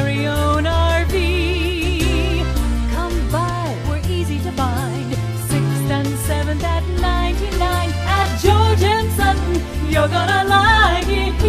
very own RV. Come by, we're easy to find. 6th and 7th at 99 at George and Sutton. You're gonna like it.